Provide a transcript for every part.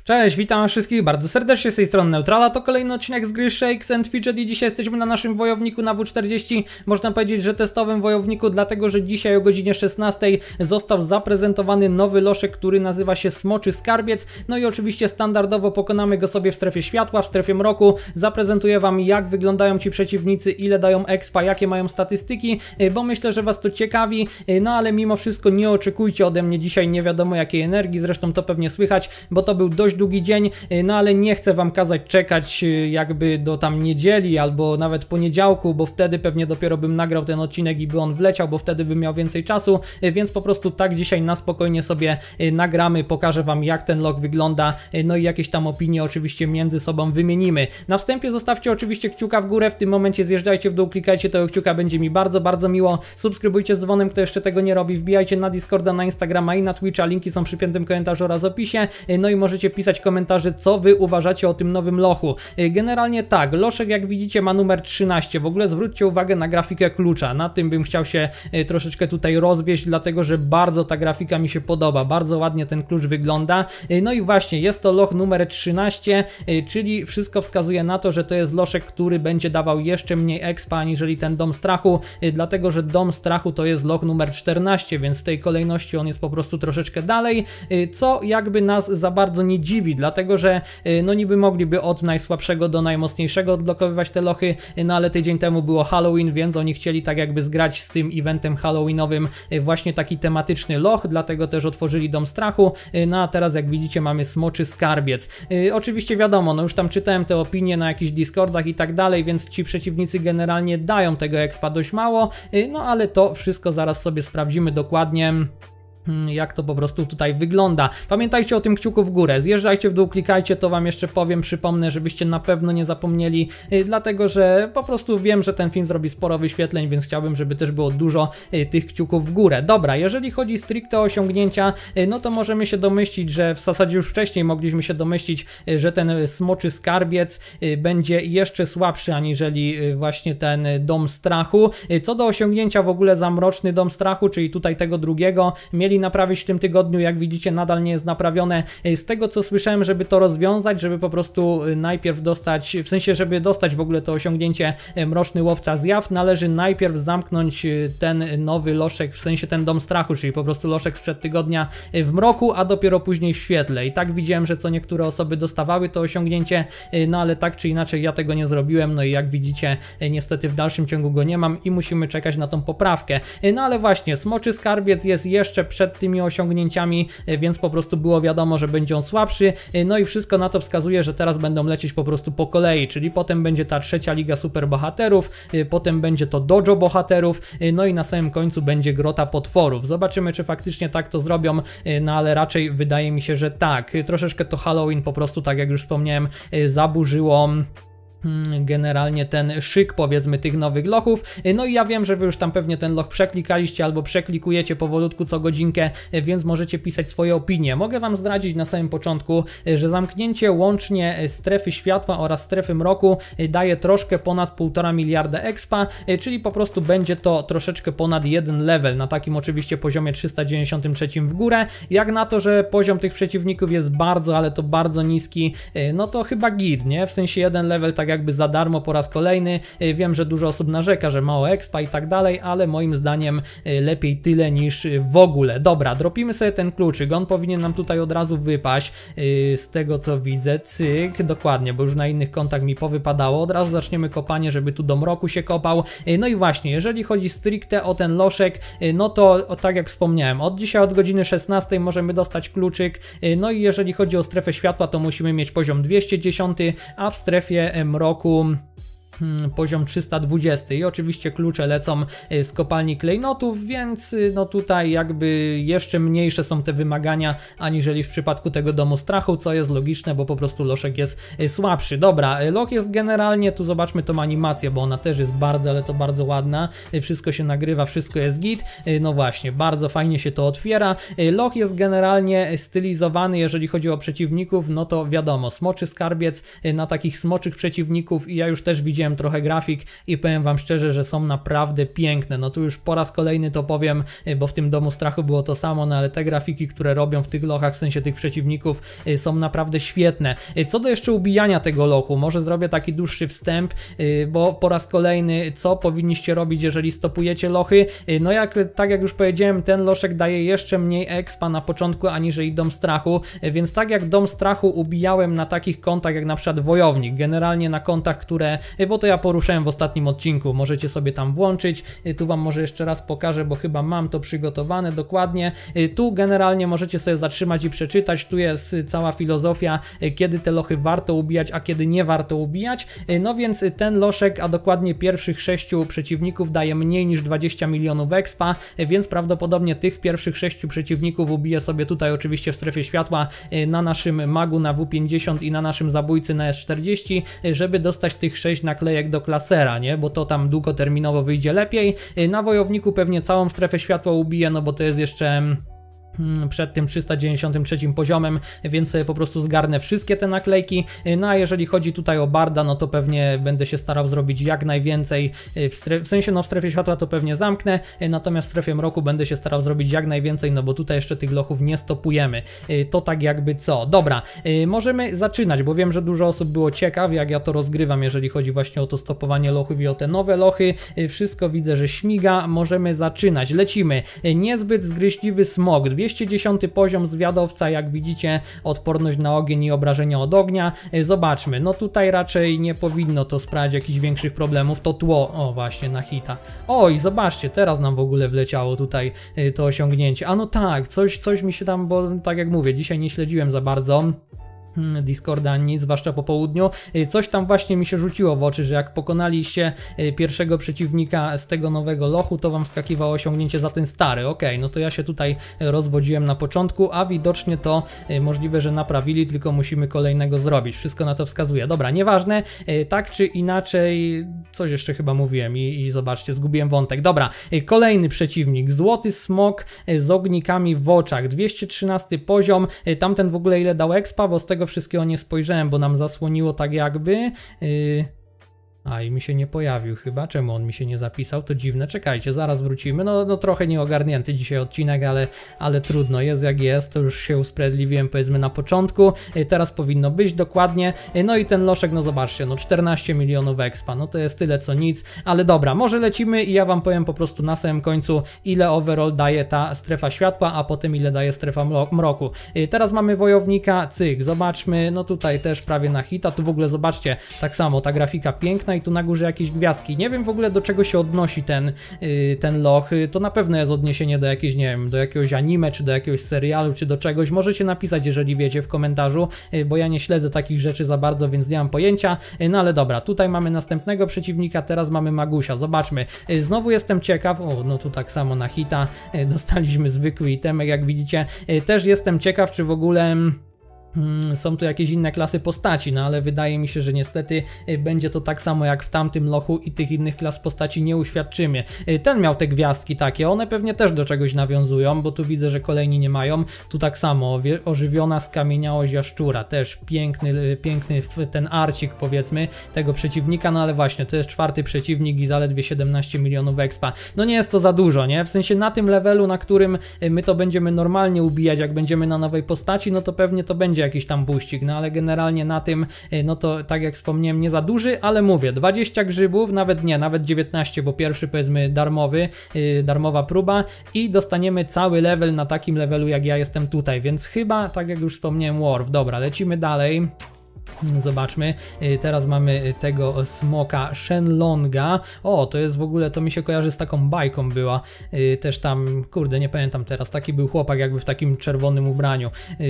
Cześć, witam wszystkich bardzo serdecznie z tej strony Neutrala, to kolejny odcinek z gry Shakes and Fidget i dzisiaj jesteśmy na naszym wojowniku na W40, można powiedzieć, że testowym wojowniku, dlatego że dzisiaj o godzinie 16 został zaprezentowany nowy loszek, który nazywa się Smoczy Skarbiec, no i oczywiście standardowo pokonamy go sobie w strefie światła, w strefie mroku, zaprezentuję wam jak wyglądają ci przeciwnicy, ile dają expa, jakie mają statystyki, bo myślę, że was to ciekawi, no ale mimo wszystko nie oczekujcie ode mnie dzisiaj nie wiadomo jakiej energii, zresztą to pewnie słychać, bo to był dość długi dzień, no ale nie chcę wam kazać czekać jakby do tam niedzieli albo nawet poniedziałku, bo wtedy pewnie dopiero bym nagrał ten odcinek i by on wleciał, bo wtedy bym miał więcej czasu, więc po prostu tak dzisiaj na spokojnie sobie nagramy, pokażę wam jak ten log wygląda, no i jakieś tam opinie oczywiście między sobą wymienimy. Na wstępie zostawcie oczywiście kciuka w górę, w tym momencie zjeżdżajcie w dół, klikajcie tego kciuka, będzie mi bardzo, bardzo miło, subskrybujcie z dzwonem, kto jeszcze tego nie robi, wbijajcie na Discorda, na Instagrama i na Twitcha, linki są przy piętym komentarzu oraz opisie, no i możecie pisać komentarze, co wy uważacie o tym nowym lochu. Generalnie tak, loszek jak widzicie ma numer 13, w ogóle zwróćcie uwagę na grafikę klucza, na tym bym chciał się troszeczkę tutaj rozwieść, dlatego że bardzo ta grafika mi się podoba, bardzo ładnie ten klucz wygląda, no i właśnie jest to loch numer 13, czyli wszystko wskazuje na to, że to jest loszek, który będzie dawał jeszcze mniej expa aniżeli ten dom strachu, dlatego że dom strachu to jest loch numer 14, więc w tej kolejności on jest po prostu troszeczkę dalej, co jakby nas za bardzo nie dziwi, dlatego że no niby mogliby od najsłabszego do najmocniejszego odblokowywać te lochy, no ale tydzień temu było Halloween, więc oni chcieli tak jakby zgrać z tym eventem halloweenowym właśnie taki tematyczny loch, dlatego też otworzyli dom strachu, no a teraz jak widzicie mamy Smoczy Skarbiec. Oczywiście wiadomo, no już tam czytałem te opinie na jakichś Discordach i tak dalej, więc ci przeciwnicy generalnie dają tego expa dość mało, no ale to wszystko zaraz sobie sprawdzimy dokładnie, jak to po prostu tutaj wygląda. Pamiętajcie o tym kciuku w górę, zjeżdżajcie w dół, klikajcie, to wam jeszcze powiem, przypomnę, żebyście na pewno nie zapomnieli, dlatego że po prostu wiem, że ten film zrobi sporo wyświetleń, więc chciałbym, żeby też było dużo tych kciuków w górę. Dobra, jeżeli chodzi stricte o osiągnięcia, no to możemy się domyślić, że w zasadzie już wcześniej mogliśmy się domyślić, że ten Smoczy Skarbiec będzie jeszcze słabszy aniżeli właśnie ten Dom Strachu. Co do osiągnięcia w ogóle za Mroczny Dom Strachu, czyli tutaj tego drugiego, mieli naprawić w tym tygodniu, jak widzicie nadal nie jest naprawione. Z tego co słyszałem, żeby to rozwiązać, żeby po prostu najpierw dostać, w sensie żeby dostać w ogóle to osiągnięcie Mroczny Łowca Zjaw, należy najpierw zamknąć ten nowy loszek, w sensie ten Dom Strachu, czyli po prostu loszek sprzed tygodnia w mroku, a dopiero później w świetle. I tak widziałem, że co niektóre osoby dostawały to osiągnięcie, no ale tak czy inaczej ja tego nie zrobiłem, no i jak widzicie niestety w dalszym ciągu go nie mam i musimy czekać na tą poprawkę. No ale właśnie, Smoczy Skarbiec jest jeszcze przed tymi osiągnięciami, więc po prostu było wiadomo, że będzie on słabszy, no i wszystko na to wskazuje, że teraz będą lecieć po prostu po kolei, czyli potem będzie ta trzecia Liga Superbohaterów, potem będzie to Dojo Bohaterów, no i na samym końcu będzie Grota Potworów. Zobaczymy, czy faktycznie tak to zrobią, no ale raczej wydaje mi się, że tak. Troszeczkę to Halloween po prostu, tak jak już wspomniałem, zaburzyło generalnie ten szyk, powiedzmy, tych nowych lochów. No i ja wiem, że wy już tam pewnie ten loch przeklikaliście albo przeklikujecie powolutku co godzinkę, więc możecie pisać swoje opinie. Mogę wam zdradzić na samym początku, że zamknięcie łącznie strefy światła oraz strefy mroku daje troszkę ponad 1,5 miliarda expa, czyli po prostu będzie to troszeczkę ponad jeden level, na takim oczywiście poziomie 393 w górę. Jak na to, że poziom tych przeciwników jest bardzo, ale to bardzo niski, no to chyba git, nie? W sensie jeden level tak jakby za darmo po raz kolejny. Wiem, że dużo osób narzeka, że mało expa i tak dalej, ale moim zdaniem lepiej tyle niż w ogóle. Dobra, dropimy sobie ten kluczyk, on powinien nam tutaj od razu wypaść, z tego co widzę, cyk, dokładnie, bo już na innych kontach mi powypadało. Od razu zaczniemy kopanie, żeby tu do mroku się kopał. No i właśnie, jeżeli chodzi stricte o ten loszek, no to tak jak wspomniałem, od dzisiaj od godziny 16 możemy dostać kluczyk, no i jeżeli chodzi o strefę światła, to musimy mieć poziom 210, a w strefie mroku poziom 320 i oczywiście klucze lecą z kopalni klejnotów, więc no tutaj jakby jeszcze mniejsze są te wymagania aniżeli w przypadku tego Domu Strachu, co jest logiczne, bo po prostu loszek jest słabszy. Dobra, loch jest generalnie, tu zobaczmy tą animację, bo ona też jest bardzo, ale to bardzo ładna, wszystko się nagrywa, wszystko jest git, no właśnie, bardzo fajnie się to otwiera. Loch jest generalnie stylizowany, jeżeli chodzi o przeciwników, no to wiadomo, Smoczy Skarbiec na takich smoczych przeciwników i ja już też widziałem widziałem trochę grafik i powiem wam szczerze, że są naprawdę piękne. No tu już po raz kolejny to powiem, bo w tym Domu Strachu było to samo, no ale te grafiki, które robią w tych lochach, w sensie tych przeciwników, są naprawdę świetne. Co do jeszcze ubijania tego lochu, może zrobię taki dłuższy wstęp, bo po raz kolejny, co powinniście robić, jeżeli stopujecie lochy? No tak jak już powiedziałem, ten loszek daje jeszcze mniej expa na początku aniżeli Dom Strachu, więc tak jak Dom Strachu ubijałem na takich kontach jak na przykład Wojownik, generalnie na kontach, które, bo to ja poruszałem w ostatnim odcinku, możecie sobie tam włączyć, tu wam może jeszcze raz pokażę, bo chyba mam to przygotowane dokładnie, tu generalnie możecie sobie zatrzymać i przeczytać, tu jest cała filozofia, kiedy te lochy warto ubijać, a kiedy nie warto ubijać, no więc ten loszek, a dokładnie pierwszych 6 przeciwników daje mniej niż 20 milionów expa, więc prawdopodobnie tych pierwszych 6 przeciwników ubiję sobie tutaj oczywiście w strefie światła na naszym magu na W50 i na naszym zabójcy na S40, żeby dostać tych 6 naklejek do klasera, nie? Bo to tam długoterminowo wyjdzie lepiej. Na wojowniku pewnie całą strefę światła ubiję, no bo to jest jeszcze przed tym 393 poziomem, więc sobie po prostu zgarnę wszystkie te naklejki. No a jeżeli chodzi tutaj o barda, no to pewnie będę się starał zrobić jak najwięcej, w sensie no w strefie światła to pewnie zamknę, natomiast w strefie mroku będę się starał zrobić jak najwięcej, no bo tutaj jeszcze tych lochów nie stopujemy. To tak jakby co. Dobra, możemy zaczynać, bo wiem, że dużo osób było ciekaw, jak ja to rozgrywam, jeżeli chodzi właśnie o to stopowanie lochów i o te nowe lochy. Wszystko widzę, że śmiga, możemy zaczynać. Lecimy. Niezbyt zgryźliwy smog, 210 poziom zwiadowca, jak widzicie, odporność na ogień i obrażenia od ognia. Zobaczmy, no tutaj raczej nie powinno to sprawiać jakichś większych problemów. To tło, o właśnie, na hita. Oj, zobaczcie, teraz nam w ogóle wleciało tutaj to osiągnięcie. A no tak, coś mi się tam, bo tak jak mówię, dzisiaj nie śledziłem za bardzo Discorda, nic, zwłaszcza po południu. Coś tam właśnie mi się rzuciło w oczy, że jak pokonaliście pierwszego przeciwnika z tego nowego lochu, to wam wskakiwało osiągnięcie za ten stary. Okej, no to ja się tutaj rozwodziłem na początku, a widocznie to możliwe, że naprawili, tylko musimy kolejnego zrobić. Wszystko na to wskazuje. Dobra, nieważne, tak czy inaczej, coś jeszcze chyba mówiłem i zobaczcie, zgubiłem wątek. Dobra, kolejny przeciwnik, złoty smok z ognikami w oczach, 213 poziom, tamten w ogóle ile dał expa, bo z tego wszystkiego nie spojrzałem, bo nam zasłoniło tak jakby. A i mi się nie pojawił chyba. Czemu on mi się nie zapisał? To dziwne. Czekajcie, zaraz wrócimy. No trochę nieogarnięty dzisiaj odcinek, ale trudno. Jest jak jest. To już się usprawiedliwiłem powiedzmy na początku. Teraz powinno być dokładnie. No i ten loszek, no zobaczcie, no 14 milionów expa. No to jest tyle co nic. Ale dobra, może lecimy i ja wam powiem po prostu na samym końcu, ile overall daje ta strefa światła, a potem ile daje strefa mroku. Teraz mamy wojownika. Cyk, zobaczmy. No tutaj też prawie na hita. Tu w ogóle zobaczcie, tak samo ta grafika piękna i tu na górze jakieś gwiazdki. Nie wiem w ogóle do czego się odnosi ten loch. To na pewno jest odniesienie do jakiejś, nie wiem, do jakiegoś anime, czy do jakiegoś serialu, czy do czegoś. Możecie napisać, jeżeli wiecie, w komentarzu, bo ja nie śledzę takich rzeczy za bardzo, więc nie mam pojęcia. No ale dobra, tutaj mamy następnego przeciwnika, teraz mamy Magusia. Zobaczmy. Znowu jestem ciekaw. O, no tu tak samo na hita dostaliśmy zwykły itemek, jak widzicie. Też jestem ciekaw, czy w ogóle są tu jakieś inne klasy postaci, no ale wydaje mi się, że niestety będzie to tak samo jak w tamtym lochu i tych innych klas postaci nie uświadczymy. Ten miał te gwiazdki takie, one pewnie też do czegoś nawiązują, bo tu widzę, że kolejni nie mają. Tu tak samo, ożywiona skamieniałość jaszczura, też piękny ten arcik powiedzmy tego przeciwnika, no ale właśnie, to jest 4. przeciwnik i zaledwie 17 milionów expa. No nie jest to za dużo, nie? W sensie na tym levelu, na którym my to będziemy normalnie ubijać, jak będziemy na nowej postaci, no to pewnie to będzie jakiś tam buścik, no ale generalnie na tym, no to tak jak wspomniałem, nie za duży, ale mówię, 20 grzybów, nawet 19, bo pierwszy powiedzmy darmowy, darmowa próba i dostaniemy cały level na takim levelu jak ja jestem tutaj, więc chyba, tak jak już wspomniałem, Worf. Dobra, lecimy dalej. Zobaczmy, teraz mamy tego smoka Shenlonga. O, to jest w ogóle, to mi się kojarzy z taką bajką była. Też tam, kurde, nie pamiętam teraz, taki był chłopak jakby w takim czerwonym ubraniu.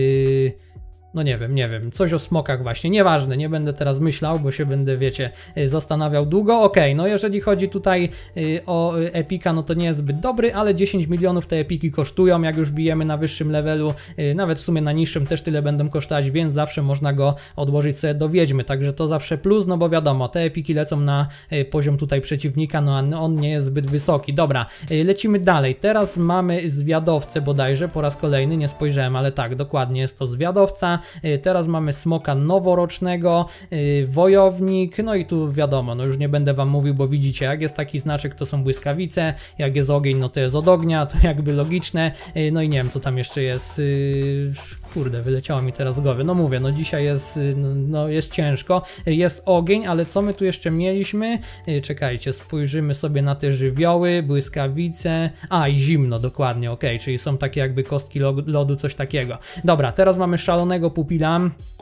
No nie wiem, coś o smokach właśnie, nieważne, nie będę teraz myślał, bo się będę, wiecie, zastanawiał długo. Okej, no jeżeli chodzi tutaj o epika, no to nie jest zbyt dobry, ale 10 milionów te epiki kosztują, jak już bijemy na wyższym levelu, nawet w sumie na niższym też tyle będą kosztować, więc zawsze można go odłożyć sobie do wiedźmy, także to zawsze plus, no bo wiadomo, te epiki lecą na poziom tutaj przeciwnika, no a on nie jest zbyt wysoki. Dobra, lecimy dalej, teraz mamy zwiadowcę bodajże, po raz kolejny, nie spojrzałem, ale tak, dokładnie jest to zwiadowca. Teraz mamy smoka noworocznego, wojownik, no i tu wiadomo, no już nie będę wam mówił, bo widzicie, jak jest taki znaczek, to są błyskawice, jak jest ogień, no to jest od ognia, to jakby logiczne, no i nie wiem, co tam jeszcze jest, kurde, wyleciało mi teraz z głowy, no mówię, no dzisiaj jest, no jest ciężko, jest ogień, ale co my tu jeszcze mieliśmy? Czekajcie, spojrzymy sobie na te żywioły, błyskawice, i zimno, dokładnie, ok, czyli są takie jakby kostki lodu, coś takiego. Dobra, teraz mamy szalonego pupila.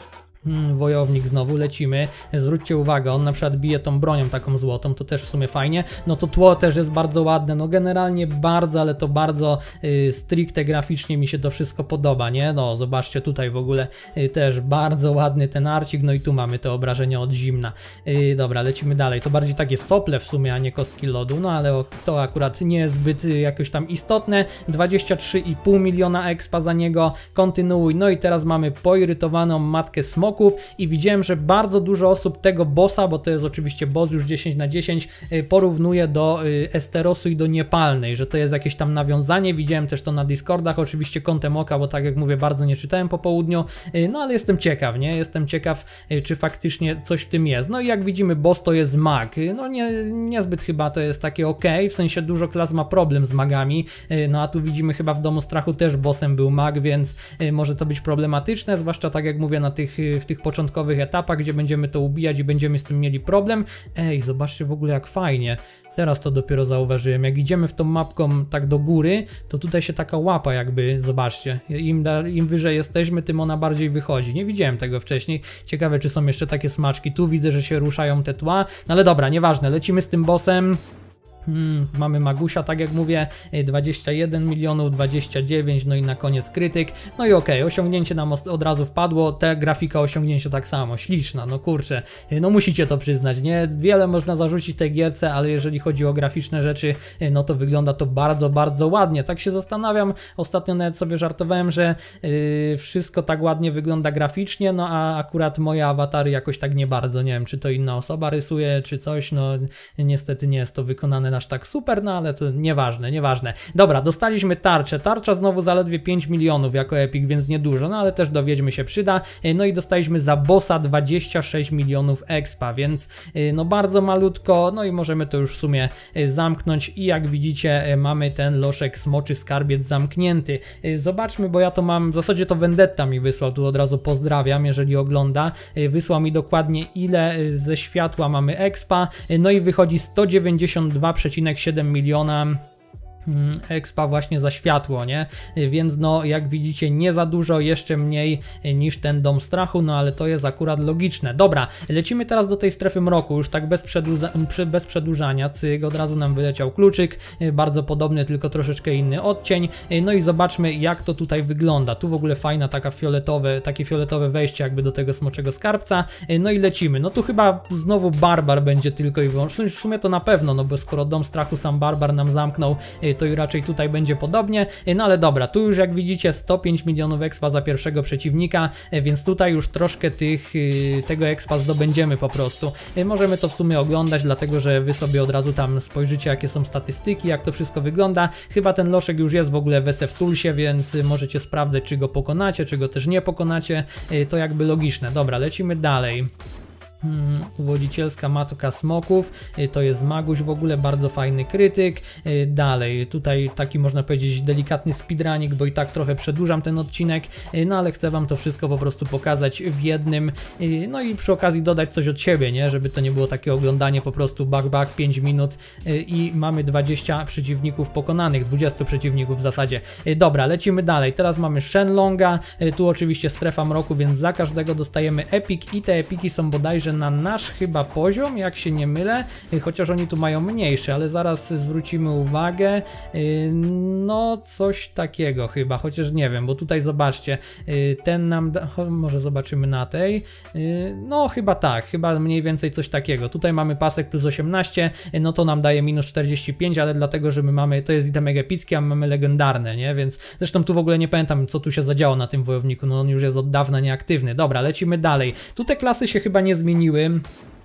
Wojownik znowu, lecimy, zwróćcie uwagę, on na przykład bije tą bronią taką złotą, to też w sumie fajnie, no to tło też jest bardzo ładne, no generalnie bardzo, ale to bardzo stricte graficznie mi się to wszystko podoba, nie? No zobaczcie tutaj w ogóle też bardzo ładny ten arcik, no i tu mamy te obrażenia od zimna. Dobra, lecimy dalej, to bardziej takie sople w sumie, a nie kostki lodu, no ale to akurat nie jest zbyt jakoś tam istotne, 23,5 miliona expa za niego, kontynuuj, no i teraz mamy poirytowaną matkę smoków i widziałem, że bardzo dużo osób tego bossa, bo to jest oczywiście boss już 10/10, porównuje do Esterosu i do Niepalnej, że to jest jakieś tam nawiązanie, widziałem też to na Discordach, oczywiście kątem oka, bo tak jak mówię, bardzo nie czytałem po południu, no ale jestem ciekaw, nie? Jestem ciekaw, czy faktycznie coś w tym jest. No i jak widzimy, boss to jest mag, no niezbyt chyba to jest takie ok, w sensie dużo klas ma problem z magami, no a tu widzimy chyba w Domu Strachu też bossem był mag, więc może to być problematyczne, zwłaszcza tak jak mówię w tych początkowych etapach, gdzie będziemy to ubijać i będziemy z tym mieli problem. Ej, zobaczcie w ogóle jak fajnie. Teraz to dopiero zauważyłem. Jak idziemy w tą mapką tak do góry, to tutaj się taka łapa jakby, zobaczcie, im wyżej jesteśmy, tym ona bardziej wychodzi. Nie widziałem tego wcześniej. Ciekawe, czy są jeszcze takie smaczki. Tu widzę, że się ruszają te tła. No ale dobra, nieważne. Lecimy z tym bossem. Mamy Magusia, tak jak mówię, 21 milionów, 29, no i na koniec krytyk. No i okej, osiągnięcie nam od razu wpadło, ta grafika osiągnięcia tak samo, śliczna, no kurczę, no musicie to przyznać, nie? Wiele można zarzucić tej gierce, ale jeżeli chodzi o graficzne rzeczy, no to wygląda to bardzo, bardzo ładnie. Tak się zastanawiam, ostatnio nawet sobie żartowałem, że wszystko tak ładnie wygląda graficznie, no a akurat moje awatary jakoś tak nie bardzo, nie wiem, czy to inna osoba rysuje, czy coś, no niestety nie jest to wykonane aż tak super, no ale to nieważne, nieważne. Dobra, dostaliśmy tarczę. Tarcza znowu zaledwie 5 milionów jako epic, więc niedużo, no ale też do wiedźmy się przyda. No i dostaliśmy za bossa 26 milionów expa, więc no bardzo malutko, no i możemy to już w sumie zamknąć i jak widzicie mamy ten loszek Smoczy Skarbiec zamknięty. Zobaczmy, bo ja to mam, w zasadzie to Vendetta mi wysłał, tu od razu pozdrawiam, jeżeli ogląda. Wysłał mi dokładnie ile ze światła mamy expa, no i wychodzi 192,7 miliona expa właśnie za światło, nie? Więc no jak widzicie nie za dużo, jeszcze mniej niż ten Dom Strachu, no ale to jest akurat logiczne. Dobra, lecimy teraz do tej strefy mroku, już tak bez przedłużania, cyk, od razu nam wyleciał kluczyk, bardzo podobny, tylko troszeczkę inny odcień, no i zobaczmy jak to tutaj wygląda. Tu w ogóle fajna takie fioletowe wejście jakby do tego smoczego skarbca, no i lecimy. No tu chyba znowu barbar będzie tylko i wyłącznie, w sumie to na pewno, no bo skoro Dom Strachu sam barbar nam zamknął, to i raczej tutaj będzie podobnie, no ale dobra, tu już jak widzicie 105 milionów expa za pierwszego przeciwnika, więc tutaj już troszkę tego expa zdobędziemy po prostu. Możemy to w sumie oglądać, dlatego że wy sobie od razu tam spojrzycie jakie są statystyki, jak to wszystko wygląda. Chyba ten loszek już jest w ogóle w SF Toolsie, więc możecie sprawdzać, czy go pokonacie, czy go też nie pokonacie, to jakby logiczne. Dobra, lecimy dalej. Uwodzicielska matka smoków, to jest Maguś w ogóle, bardzo fajny krytyk. Dalej, tutaj taki można powiedzieć delikatny speedrunik, bo i tak trochę przedłużam ten odcinek, no ale chcę wam to wszystko po prostu pokazać w jednym, no i przy okazji dodać coś od siebie, nie? Żeby to nie było takie oglądanie po prostu bak 5 minut i mamy 20 przeciwników pokonanych, 20 przeciwników w zasadzie. Dobra, lecimy dalej, teraz mamy Shenlonga, tu oczywiście strefa mroku, więc za każdego dostajemy epic i te epiki są bodajże na nasz chyba poziom, jak się nie mylę, chociaż oni tu mają mniejszy, ale zaraz zwrócimy uwagę, no coś takiego chyba, chociaż nie wiem, bo tutaj zobaczcie, ten nam da, może zobaczymy na tej, no chyba tak, chyba mniej więcej coś takiego, tutaj mamy pasek plus 18, no to nam daje minus 45, ale dlatego, że my mamy, to jest itemek epicki, a my mamy legendarne, nie, więc zresztą tu w ogóle nie pamiętam, co tu się zadziało na tym wojowniku, no on już jest od dawna nieaktywny. Dobra, lecimy dalej, tu te klasy się chyba nie zmieniły.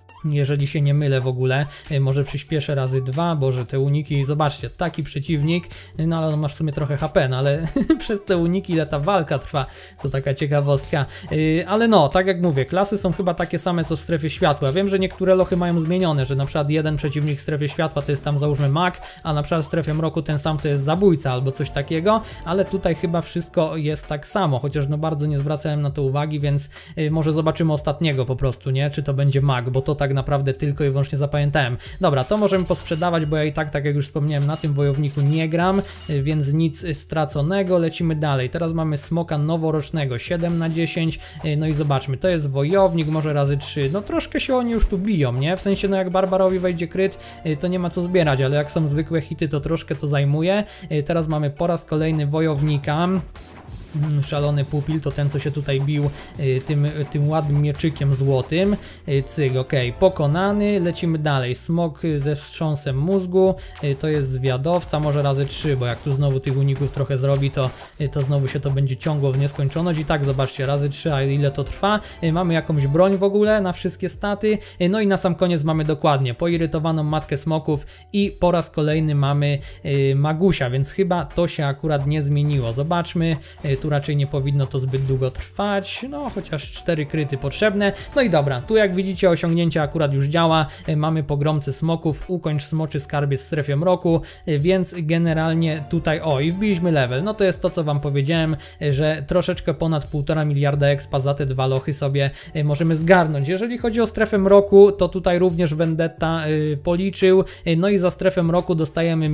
jeżeli się nie mylę w ogóle, może przyspieszę razy 2, boże te uniki, zobaczcie, taki przeciwnik, no ale on ma w sumie trochę HP, no ale przez te uniki ile ta walka trwa, to taka ciekawostka, ale no, tak jak mówię, klasy są chyba takie same co w strefie światła, wiem, że niektóre lochy mają zmienione, że na przykład jeden przeciwnik w strefie światła to jest tam załóżmy mag, a na przykład w strefie mroku ten sam to jest zabójca albo coś takiego, ale tutaj chyba wszystko jest tak samo, chociaż no bardzo nie zwracałem na to uwagi, więc może zobaczymy ostatniego po prostu, nie, czy to będzie mag, bo to tak naprawdę tylko i wyłącznie zapamiętałem. Dobra, to możemy posprzedawać, bo ja i tak jak już wspomniałem, na tym wojowniku nie gram, więc nic straconego. Lecimy dalej. Teraz mamy smoka noworocznego 7/10, no i zobaczmy, to jest wojownik, może razy 3, no troszkę się oni już tu biją, nie? W sensie, no jak Barbarowi wejdzie kryt, to nie ma co zbierać, ale jak są zwykłe hity, to troszkę to zajmuje. Teraz mamy po raz kolejny wojownika. Szalony pupil to ten, co się tutaj bił tym ładnym mieczykiem złotym. Cyk, ok, pokonany. Lecimy dalej. Smok ze wstrząsem mózgu, to jest zwiadowca, może razy 3, bo jak tu znowu tych uników trochę zrobi, to znowu się to będzie ciągło w nieskończoność. I tak, zobaczcie, razy 3, a ile to trwa. Mamy jakąś broń w ogóle na wszystkie staty. No i na sam koniec mamy dokładnie poirytowaną matkę smoków i po raz kolejny mamy Magusia, więc chyba to się akurat nie zmieniło. Zobaczmy. Tu raczej nie powinno to zbyt długo trwać, no chociaż 4 kryty potrzebne. No i dobra, tu jak widzicie osiągnięcie akurat już działa, mamy pogromcy smoków, ukończ smoczy skarbiec w strefie mroku, więc generalnie tutaj, o i wbiliśmy level, no to jest to co wam powiedziałem, że troszeczkę ponad 1,5 miliarda expa za te 2 lochy sobie możemy zgarnąć. Jeżeli chodzi o strefę mroku, to tutaj również Vendetta policzył, no i za strefę mroku dostajemy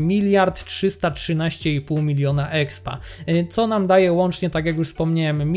1,313,5 miliona expa, co nam daje łącznie, tak jak już wspomniałem,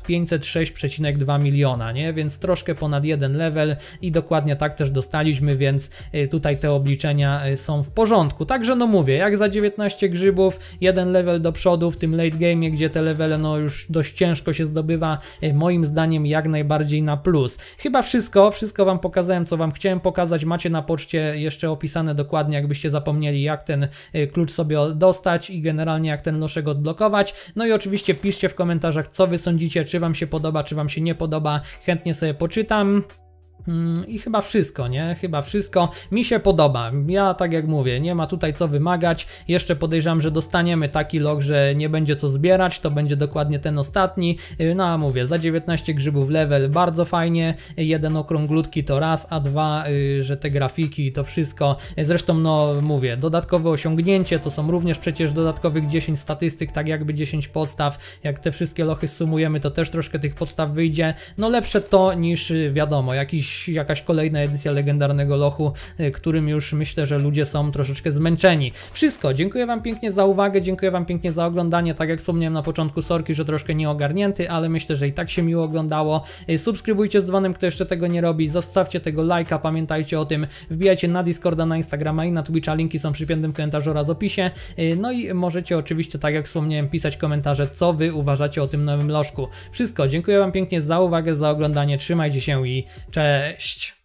1,506,2 miliona, nie? Więc troszkę ponad jeden level i dokładnie tak też dostaliśmy, więc tutaj te obliczenia są w porządku. Także no mówię, jak za 19 grzybów, jeden level do przodu w tym late game, gdzie te levele no już dość ciężko się zdobywa, moim zdaniem jak najbardziej na plus. Chyba wszystko wam pokazałem, co wam chciałem pokazać. Macie na poczcie jeszcze opisane dokładnie, jakbyście zapomnieli, jak ten klucz sobie dostać i generalnie jak ten loszek odblokować. No i oczywiście piszcie w komentarzach, co wy sądzicie, czy wam się podoba, czy wam się nie podoba, chętnie sobie poczytam. I chyba wszystko, nie? Chyba wszystko. Mi się podoba. Ja tak jak mówię, nie ma tutaj co wymagać. Jeszcze podejrzewam, że dostaniemy taki log, że nie będzie co zbierać. To będzie dokładnie ten ostatni. No a mówię, za 19 grzybów level bardzo fajnie. Jeden okrąglutki to raz, a dwa, że te grafiki i to wszystko. Zresztą no mówię, dodatkowe osiągnięcie to są również przecież dodatkowych 10 statystyk, tak jakby 10 podstaw. Jak te wszystkie lochy sumujemy, to też troszkę tych podstaw wyjdzie. No lepsze to niż wiadomo, jakaś kolejna edycja legendarnego lochu, którym już myślę, że ludzie są troszeczkę zmęczeni. Wszystko, dziękuję wam pięknie za uwagę, dziękuję wam pięknie za oglądanie, tak jak wspomniałem na początku, sorki, że troszkę nieogarnięty, ale myślę, że i tak się miło oglądało. Subskrybujcie z dzwonem, kto jeszcze tego nie robi, zostawcie tego lajka, pamiętajcie o tym, wbijajcie na Discorda, na Instagrama i na Twitcha, linki są przy piętym komentarzu oraz opisie, no i możecie oczywiście, tak jak wspomniałem, pisać komentarze, co wy uważacie o tym nowym lożku. Wszystko, dziękuję wam pięknie za uwagę, za oglądanie, trzymajcie się i cześć!